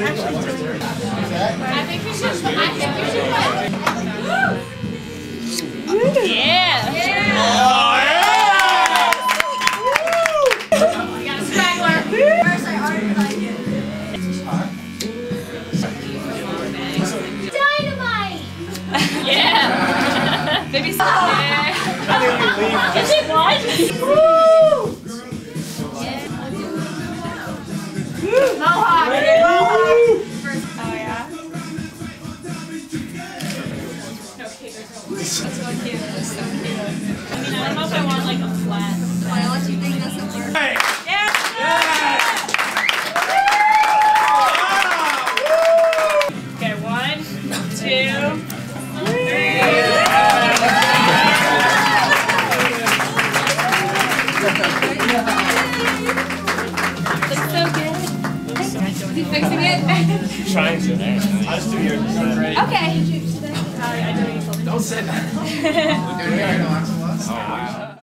think we should put. Yeah. Oh, yeah! We got a straggler. First, I already like it. Dynamite! Yeah! Maybe someday. Is it what? Woo! Mohawk! Mohawk! Oh, yeah? That's so cute. That's so cute. I mean, I don't know if I want like a flat. Why don't you think this will work? Hey! Yeah! Okay, 1, 2, 3. Looks so good. Is he fixing it? Trying to. I'll just do yours. Okay. Don't say that.